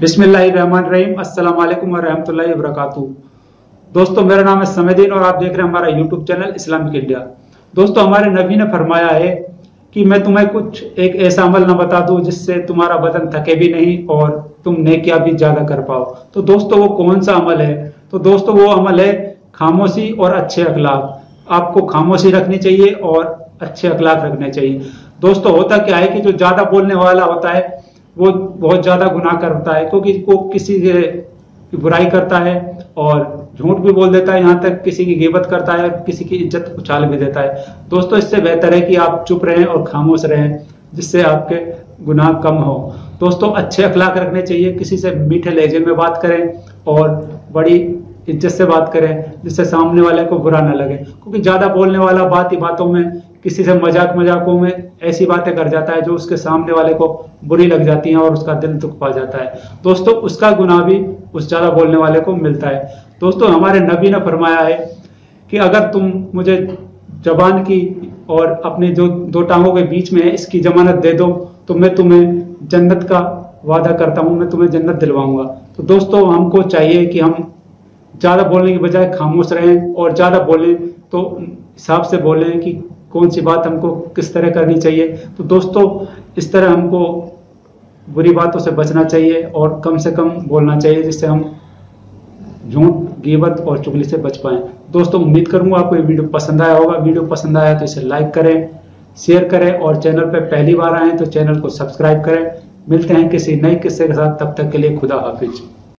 बिस्मिल्लाहिर्रहमानिर्रहीम, अस्सलाम वालेकुम वरहमतुल्लाहि वबरकातुहू। दोस्तों, मेरा नाम है समदीन और आप देख रहे हैं हमारा यूट्यूब चैनल इस्लामिक इंडिया। दोस्तों, हमारे नबी ने फरमाया है कि मैं तुम्हें कुछ एक ऐसा अमल न बता दूं जिससे तुम्हारा बदन थके भी नहीं और तुम नेकियां भी ज्यादा कर पाओ। तो दोस्तों, वो कौन सा अमल है? तो दोस्तों, वो अमल है खामोशी और अच्छे अखलाक। आपको खामोशी रखनी चाहिए और अच्छे अखलाक रखने चाहिए। दोस्तों, होता क्या है कि जो ज्यादा बोलने वाला होता है वो बहुत ज्यादा गुनाह करता है, क्योंकि वो किसी की बुराई करता है और झूठ भी बोल देता है, यहाँ तक किसी की गिबत करता है, किसी की इज्जत उछाल भी देता है। दोस्तों, इससे बेहतर है कि आप चुप रहें और खामोश रहें, जिससे आपके गुनाह कम हो। दोस्तों, अच्छे अखलाक रखने चाहिए, किसी से मीठे लहजे में बात करें और बड़ी इज्जत से बात करें, जिससे सामने वाले को बुरा ना लगे। क्योंकि ज्यादा बोलने वाला बात ही बातों में किसी से मजाकों में ऐसी बातें कर जाता है जो उसके सामने वाले को बुरी लग जाती हैं और उसका दिल दुख पा जाता है। दोस्तों, उसका गुनाह भी उस ज्यादा बोलने वाले को मिलता है। दोस्तों, हमारे नबी ने फरमाया है कि अगर तुम मुझे जबान की और अपने जो दो टांगों के बीच में है इसकी जमानत दे दो तो मैं तुम्हें जन्नत का वादा करता हूं, मैं तुम्हें जन्नत दिलवाऊंगा। तो दोस्तों, हमको चाहिए कि हम ज्यादा बोलने की बजाय खामोश रहें और ज्यादा बोलें तो हिसाब से बोलें कि कौन सी बात हमको किस तरह करनी चाहिए। तो दोस्तों, इस तरह हमको बुरी बातों से बचना चाहिए और कम से कम बोलना चाहिए, जिससे हम झूठ, गिबत और चुगली से बच पाएं। दोस्तों, उम्मीद करूंगा आपको ये वीडियो पसंद आया होगा। वीडियो पसंद आया तो इसे लाइक करें, शेयर करें और चैनल पर पहली बार आए तो चैनल को सब्सक्राइब करें। मिलते हैं किसी नए किस्से के साथ, तब तक के लिए खुदा हाफिज।